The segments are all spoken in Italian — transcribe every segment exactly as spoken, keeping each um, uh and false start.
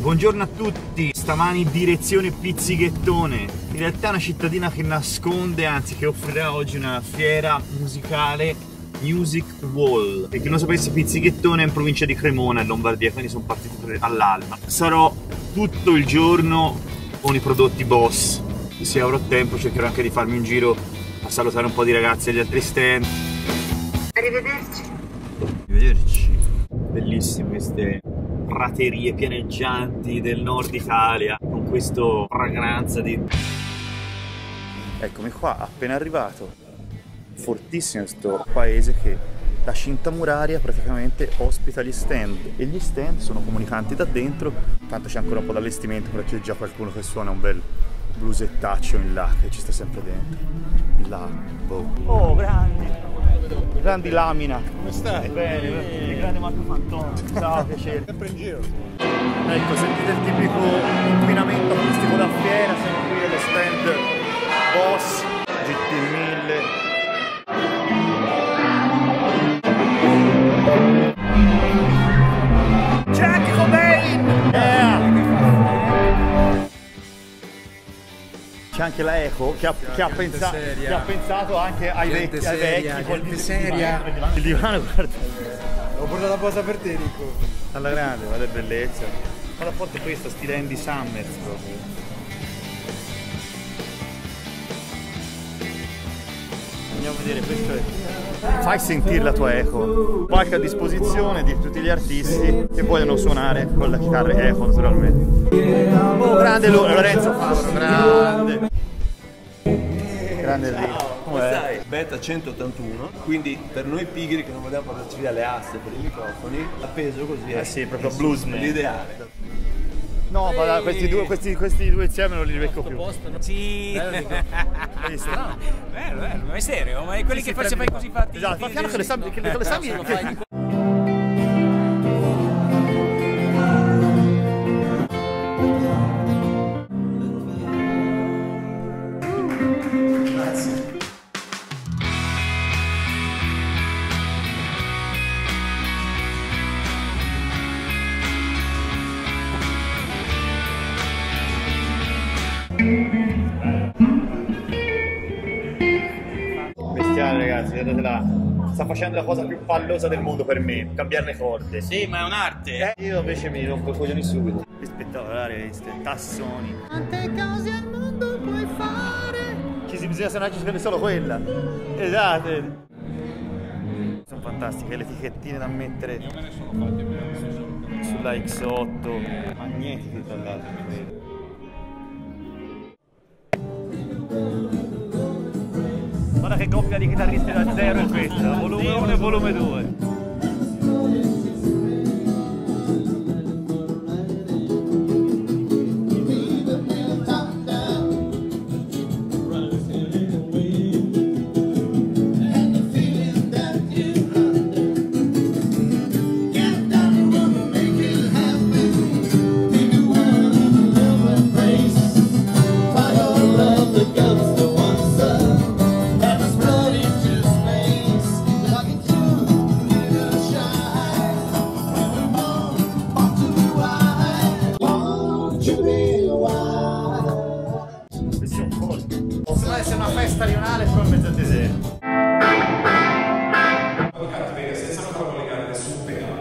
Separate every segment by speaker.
Speaker 1: Buongiorno a tutti, stamani direzione Pizzighettone. In realtà è una cittadina che nasconde, anzi che offrirà oggi una fiera musicale, Music Wall. Per chi non sapesse, Pizzighettone è in provincia di Cremona, in Lombardia, quindi sono partito all'alba. Sarò tutto il giorno con i prodotti Boss. Se avrò tempo cercherò anche di farmi un giro a salutare un po' di ragazzi agli altri stand.
Speaker 2: Arrivederci.
Speaker 1: Arrivederci. Bellissime queste praterie pianeggianti del nord Italia con questa fragranza di... Eccomi qua, appena arrivato. Fortissimo questo paese che la cinta muraria praticamente ospita gli stand e gli stand sono comunicanti da dentro. Tanto c'è ancora un po' d'allestimento, però c'è già qualcuno che suona un bel blusettaccio in là che ci sta sempre dentro. In là, boh. Oh, grandi! Grandi Lamina.
Speaker 3: Come stai?
Speaker 1: Bene, il grande Marco Fantoni. Ciao, piacere.
Speaker 3: Sempre in giro.
Speaker 1: Ecco, sentite il tipico inquinamento acustico da fiera, siamo qui allo stand Boss, G T mille. Jack Cobain! Yeah! C'è anche la Eco che ha, che, ha pensa, che ha pensato anche ai
Speaker 3: gente
Speaker 1: vecchi, ai
Speaker 3: seria,
Speaker 1: vecchi
Speaker 3: gente
Speaker 1: il
Speaker 3: seria.
Speaker 1: divano, il divano, guarda.
Speaker 3: L'ho portato apposta per te, Nico.
Speaker 1: Alla grande, guarda che bellezza. Ma la forte è questa, stile Andy Summers proprio. Andiamo a vedere, questo è... Fai sentire la tua Eco. Palco a disposizione di tutti gli artisti che vogliono suonare con la chitarra Eco, naturalmente. Oh, grande Lorenzo Favaro, grande. Grande lì.
Speaker 4: Come stai? Beta centottantuno, quindi per noi pigri che non vogliamo portarci via le asse per i microfoni, appeso così è.
Speaker 1: Eh sì, proprio bluesman.
Speaker 4: L'ideale.
Speaker 1: No, ma questi due, questi, questi due insieme non li becco più.
Speaker 5: Sì.
Speaker 1: Hai visto? No.
Speaker 5: Bello, bello, ma è serio? Ma è quelli
Speaker 1: Sì,
Speaker 5: che
Speaker 1: sì,
Speaker 5: forse fai così fatti.
Speaker 1: Esatto, fa piano che le sabbie, che le, che le sabbie che... Bestiale, ragazzi, guardatela. Sta facendo la cosa più pallosa del mondo per me, cambiare le corde.
Speaker 5: Sì, ma è un'arte.
Speaker 1: Eh, io invece mi rompo i coglioni subito. Che spettacolare, queste tassoni.
Speaker 2: Quante cose al mondo puoi fare?
Speaker 1: Ci si bisogna suonare, ci si vede solo quella. Esatto. Sono fantastiche le etichettine da mettere sulla X otto. Magnetiche tra l'altro, mi vedo. Guarda che coppia di chitarristi da zero è questa, volume uno e volume due. Possono essere una festa rionale solo in mezzo al deserto.
Speaker 6: Cattiveria senza non farlo legare nessun pelo.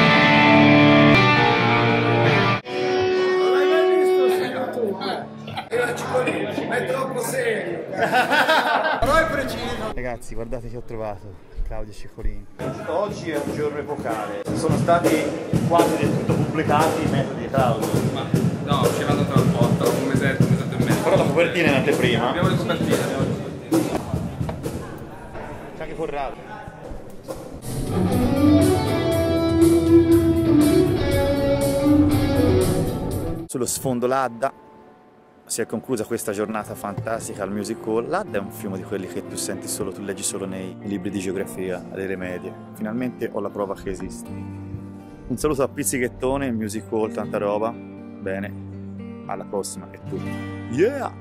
Speaker 3: Non l'hai mai visto, sei tu? E la cipollina, è troppo serio. Però è preciso.
Speaker 1: Ragazzi, guardate che ho trovato. Claudio Ciccolini. Oggi è un giorno epocale. Sono stati quasi del tutto pubblicati i metodi di Claudio.
Speaker 6: Ma no, ci vado tra un po', tra un mesetto, un mesetto e mezzo.
Speaker 1: Però la copertina è in anteprima.
Speaker 6: Abbiamo le copertine, abbiamo le copertine.
Speaker 1: C'è anche Corrado. Sullo sfondo l'Adda si è conclusa questa giornata fantastica al Music Hall. L'Adda è un fiume di quelli che tu senti solo, tu leggi solo nei libri di geografia, alle medie. Finalmente ho la prova che esiste. Un saluto a Pizzighettone, Music Hall, tanta roba. Bene, alla prossima, è tutto. Yeah!